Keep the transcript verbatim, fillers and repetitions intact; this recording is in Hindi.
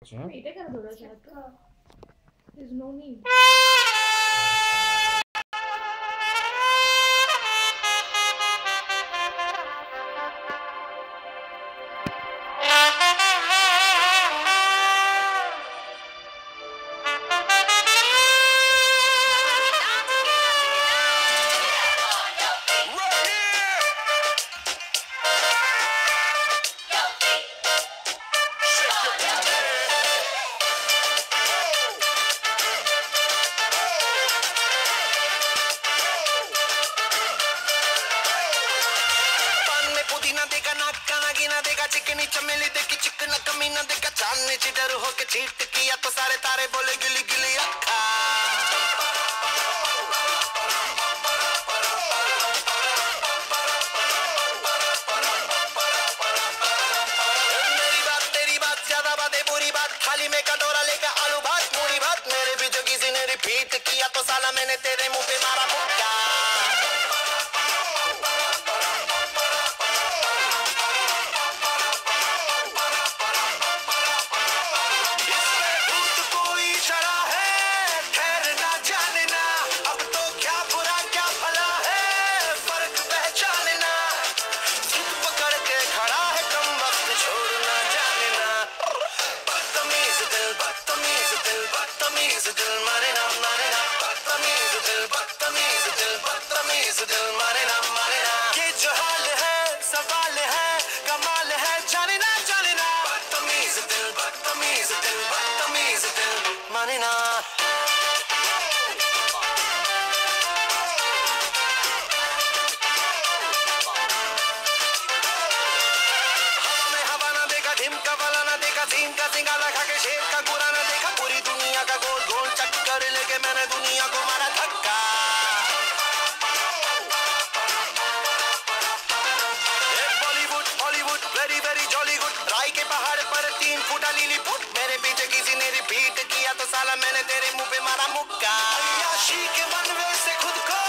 Wait, I gotta go to check. There's no need. चिकनी चमेली देखी चिकना कमीना देखा चांदनी चिडर होके चीट किया तो सारे तारे बोले गिली गिली अक्खा मेरी बात तेरी बात ज्यादा बातें बुरी बात थाली में कटोरा लेकर आलू भात मूड़ी भात मेरे भी जो किसी ने रिपीट किया तो साला मैंने तेरे मुंह पे मारा मुक्का सिंगाला खा के शेर का गुरा ना देखा पूरी दुनिया का गोल गोल चक्कर लेके मैंने दुनिया को मारा धक्का Bollywood Hollywood very very jolly good राय के पहाड़ पर तीन फुटा लीली फुट मेरे पीछे किसी ने रिपीट किया तो साला मैंने तेरे मुंह पे मारा मुक्का अय्याशी के मनवे से खुद को